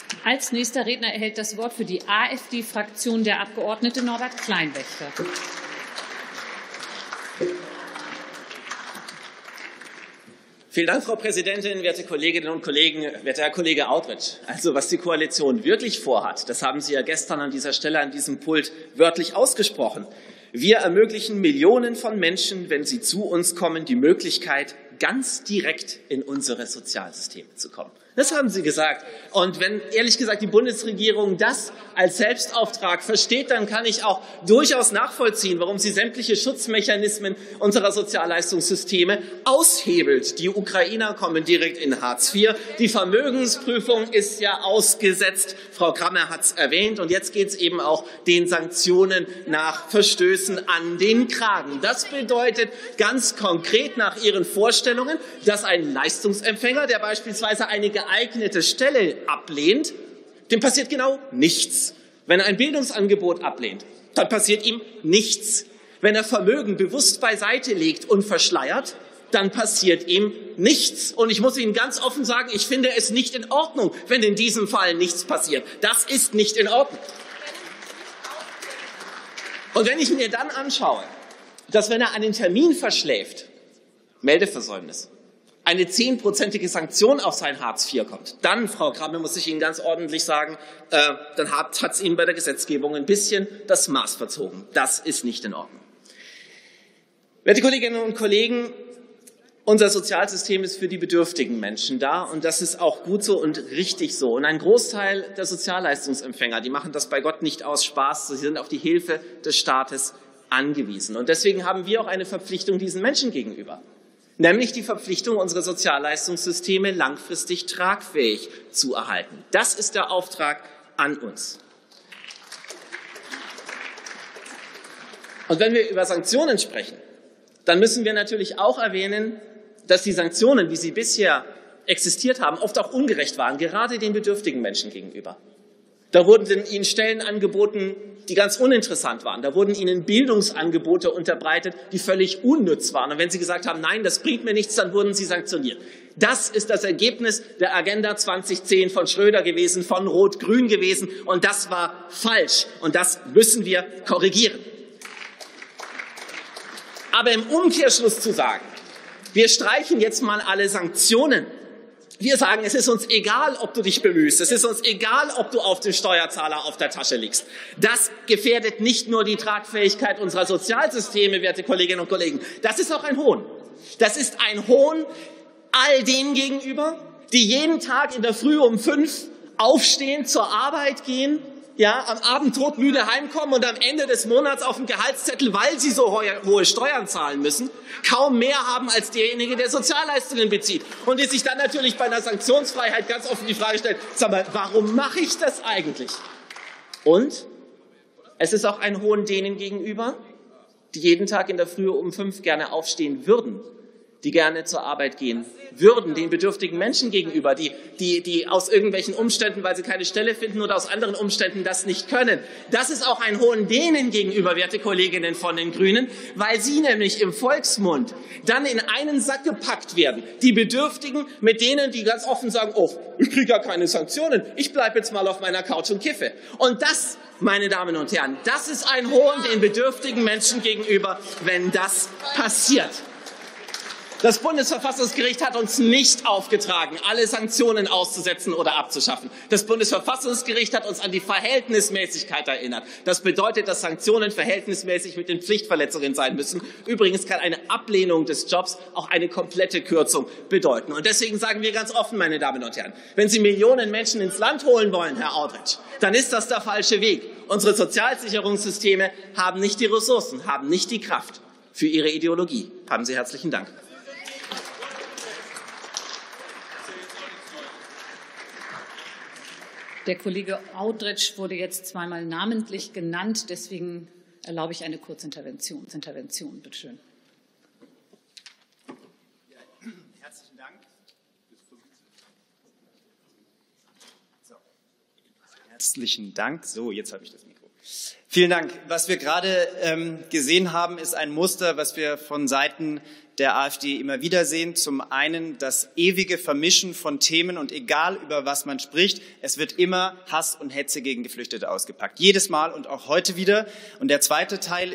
Als nächster Redner erhält das Wort für die AfD-Fraktion der Abgeordnete Norbert Kleinwächter. Vielen Dank, Frau Präsidentin, werte Kolleginnen und Kollegen, werter Herr Kollege Audretsch. Also was die Koalition wirklich vorhat, das haben Sie ja gestern an dieser Stelle an diesem Pult wörtlich ausgesprochen. Wir ermöglichen Millionen von Menschen, wenn sie zu uns kommen, die Möglichkeit, ganz direkt in unsere Sozialsysteme zu kommen. Das haben Sie gesagt. Und wenn, ehrlich gesagt, die Bundesregierung das als Selbstauftrag versteht, dann kann ich auch durchaus nachvollziehen, warum sie sämtliche Schutzmechanismen unserer Sozialleistungssysteme aushebelt. Die Ukrainer kommen direkt in Hartz IV. Die Vermögensprüfung ist ja ausgesetzt. Frau Krammer hat es erwähnt. Und jetzt geht es eben auch den Sanktionen nach Verstößen an den Kragen. Das bedeutet ganz konkret nach Ihren Vorstellungen, dass ein Leistungsempfänger, der beispielsweise eine geeignete Stelle ablehnt, dem passiert genau nichts. Wenn er ein Bildungsangebot ablehnt, dann passiert ihm nichts. Wenn er Vermögen bewusst beiseite legt und verschleiert, dann passiert ihm nichts. Und ich muss Ihnen ganz offen sagen, ich finde es nicht in Ordnung, wenn in diesem Fall nichts passiert. Das ist nicht in Ordnung. Und wenn ich mir dann anschaue, dass wenn er einen Termin verschläft, Meldeversäumnis, eine 10-prozentige Sanktion auf sein Hartz IV kommt, dann, Frau Krammer, muss ich Ihnen ganz ordentlich sagen, dann hat es Ihnen bei der Gesetzgebung ein bisschen das Maß verzogen. Das ist nicht in Ordnung. Werte Kolleginnen und Kollegen, unser Sozialsystem ist für die bedürftigen Menschen da und das ist auch gut so und richtig so. Und ein Großteil der Sozialleistungsempfänger, die machen das bei Gott nicht aus Spaß, sie sind auf die Hilfe des Staates angewiesen. Und deswegen haben wir auch eine Verpflichtung diesen Menschen gegenüber. Nämlich die Verpflichtung, unsere Sozialleistungssysteme langfristig tragfähig zu erhalten. Das ist der Auftrag an uns. Und wenn wir über Sanktionen sprechen, dann müssen wir natürlich auch erwähnen, dass die Sanktionen, wie sie bisher existiert haben, oft auch ungerecht waren, gerade den bedürftigen Menschen gegenüber. Da wurden ihnen Stellen angeboten, die ganz uninteressant waren. Da wurden ihnen Bildungsangebote unterbreitet, die völlig unnütz waren. Und wenn sie gesagt haben, nein, das bringt mir nichts, dann wurden sie sanktioniert. Das ist das Ergebnis der Agenda 2010 von Schröder gewesen, von Rot-Grün gewesen. Und das war falsch. Und das müssen wir korrigieren. Aber im Umkehrschluss zu sagen, wir streichen jetzt mal alle Sanktionen. Wir sagen, es ist uns egal, ob du dich bemühst. Es ist uns egal, ob du auf den Steuerzahler auf der Tasche liegst. Das gefährdet nicht nur die Tragfähigkeit unserer Sozialsysteme, werte Kolleginnen und Kollegen. Das ist auch ein Hohn. Das ist ein Hohn all denen gegenüber, die jeden Tag in der Früh um 5 aufstehen, zur Arbeit gehen, ja, am Abend todmüde heimkommen und am Ende des Monats auf dem Gehaltszettel, weil sie so hohe Steuern zahlen müssen, kaum mehr haben als derjenige, der Sozialleistungen bezieht. Und die sich dann natürlich bei einer Sanktionsfreiheit ganz offen die Frage stellt, sag mal, warum mache ich das eigentlich? Und es ist auch ein Hohn denen gegenüber, die jeden Tag in der Früh um 5 gerne aufstehen würden, die gerne zur Arbeit gehen würden, den bedürftigen Menschen gegenüber, die aus irgendwelchen Umständen, weil sie keine Stelle finden oder aus anderen Umständen das nicht können. Das ist auch ein Hohn denen gegenüber, werte Kolleginnen von den Grünen, weil sie nämlich im Volksmund dann in einen Sack gepackt werden. Die Bedürftigen mit denen, die ganz offen sagen, oh, ich kriege ja keine Sanktionen, ich bleibe jetzt mal auf meiner Couch und kiffe. Und das, meine Damen und Herren, das ist ein Hohn den bedürftigen Menschen gegenüber, wenn das passiert. Das Bundesverfassungsgericht hat uns nicht aufgetragen, alle Sanktionen auszusetzen oder abzuschaffen. Das Bundesverfassungsgericht hat uns an die Verhältnismäßigkeit erinnert. Das bedeutet, dass Sanktionen verhältnismäßig mit den Pflichtverletzungen sein müssen. Übrigens kann eine Ablehnung des Jobs auch eine komplette Kürzung bedeuten. Und deswegen sagen wir ganz offen, meine Damen und Herren, wenn Sie Millionen Menschen ins Land holen wollen, Herr Audretsch, dann ist das der falsche Weg. Unsere Sozialsicherungssysteme haben nicht die Ressourcen, haben nicht die Kraft für ihre Ideologie. Haben Sie herzlichen Dank. Der Kollege Audretsch wurde jetzt zweimal namentlich genannt. Deswegen erlaube ich eine Kurzintervention. Bitte schön. Herzlichen Dank. Herzlichen Dank. So, jetzt habe ich das Mikro. Vielen Dank. Was wir gerade gesehen haben, ist ein Muster, was wir von Seiten der AfD immer wieder sehen. Zum einen das ewige Vermischen von Themen und egal über was man spricht, es wird immer Hass und Hetze gegen Geflüchtete ausgepackt. Jedes Mal und auch heute wieder. Und der zweite Teil,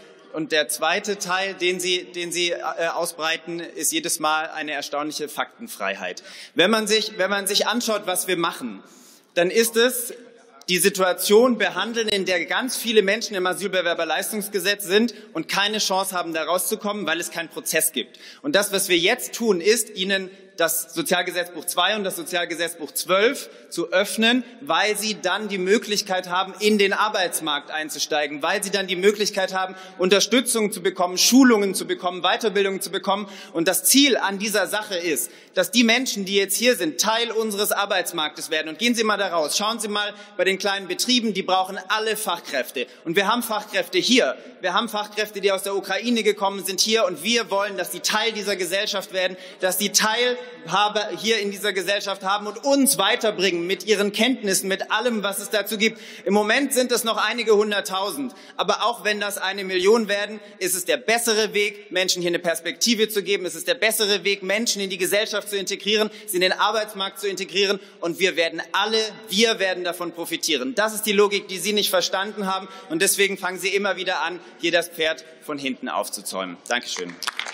den Sie ausbreiten, ist jedes Mal eine erstaunliche Faktenfreiheit. Wenn man sich anschaut, was wir machen, dann ist es die Situation behandeln, in der ganz viele Menschen im Asylbewerberleistungsgesetz sind und keine Chance haben, da rauszukommen, weil es keinen Prozess gibt. Und das, was wir jetzt tun, ist, ihnen das Sozialgesetzbuch 2 und das Sozialgesetzbuch 12 zu öffnen, weil sie dann die Möglichkeit haben, in den Arbeitsmarkt einzusteigen, weil sie dann die Möglichkeit haben, Unterstützung zu bekommen, Schulungen zu bekommen, Weiterbildungen zu bekommen. Und das Ziel an dieser Sache ist, dass die Menschen, die jetzt hier sind, Teil unseres Arbeitsmarktes werden. Und gehen Sie mal da raus, schauen Sie mal bei den kleinen Betrieben, die brauchen alle Fachkräfte. Und wir haben Fachkräfte hier. Wir haben Fachkräfte, die aus der Ukraine gekommen sind hier. Und wir wollen, dass sie Teil dieser Gesellschaft werden, dass sie Teilhabe hier in dieser Gesellschaft haben und uns weiterbringen mit ihren Kenntnissen, mit allem, was es dazu gibt. Im Moment sind es noch einige 100.000. Aber auch wenn das 1 Million werden, ist es der bessere Weg, Menschen hier eine Perspektive zu geben. Es ist der bessere Weg, Menschen in die Gesellschaft zu integrieren, sie in den Arbeitsmarkt zu integrieren. Und wir werden davon profitieren. Das ist die Logik, die Sie nicht verstanden haben. Und deswegen fangen Sie immer wieder an, hier das Pferd von hinten aufzuzäumen. Dankeschön.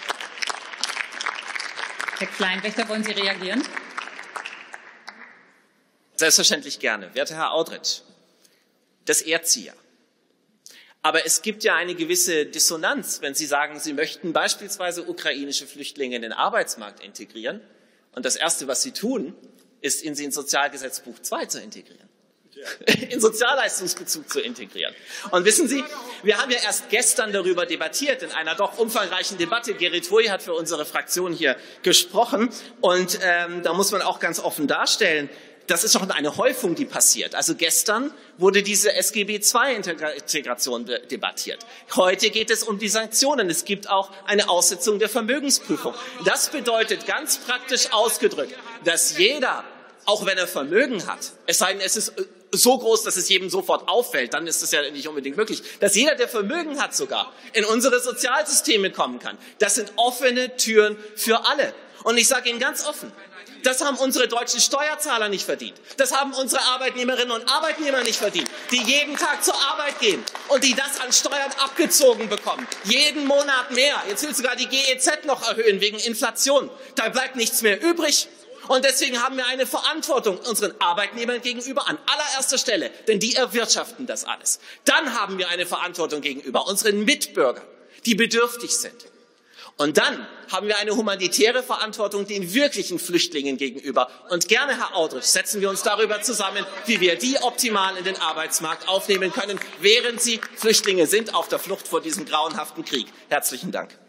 Herr Kleinwächter, wollen Sie reagieren? Selbstverständlich gerne. Werter Herr Audretsch, das ehrt Sie ja. Aber es gibt ja eine gewisse Dissonanz, wenn Sie sagen, Sie möchten beispielsweise ukrainische Flüchtlinge in den Arbeitsmarkt integrieren. Und das Erste, was Sie tun, ist, sie ins Sozialgesetzbuch 2 zu integrieren. In Sozialleistungsbezug zu integrieren. Und wissen Sie, wir haben ja erst gestern darüber debattiert, in einer doch umfangreichen Debatte. Gerrit Hui hat für unsere Fraktion hier gesprochen. Und da muss man auch ganz offen darstellen, das ist doch eine Häufung, die passiert. Also gestern wurde diese SGB II-Integration debattiert. Heute geht es um die Sanktionen. Es gibt auch eine Aussetzung der Vermögensprüfung. Das bedeutet ganz praktisch ausgedrückt, dass jeder, auch wenn er Vermögen hat, es sei denn, es ist so groß, dass es jedem sofort auffällt, dann ist es ja nicht unbedingt möglich, dass jeder, der Vermögen hat sogar, in unsere Sozialsysteme kommen kann. Das sind offene Türen für alle. Und ich sage Ihnen ganz offen, das haben unsere deutschen Steuerzahler nicht verdient. Das haben unsere Arbeitnehmerinnen und Arbeitnehmer nicht verdient, die jeden Tag zur Arbeit gehen und die das an Steuern abgezogen bekommen. Jeden Monat mehr. Jetzt will sogar die GEZ noch erhöhen wegen Inflation. Da bleibt nichts mehr übrig. Und deswegen haben wir eine Verantwortung unseren Arbeitnehmern gegenüber an allererster Stelle, denn die erwirtschaften das alles. Dann haben wir eine Verantwortung gegenüber unseren Mitbürgern, die bedürftig sind. Und dann haben wir eine humanitäre Verantwortung den wirklichen Flüchtlingen gegenüber. Und gerne, Herr Audretsch, setzen wir uns darüber zusammen, wie wir die optimal in den Arbeitsmarkt aufnehmen können, während sie Flüchtlinge sind auf der Flucht vor diesem grauenhaften Krieg. Herzlichen Dank.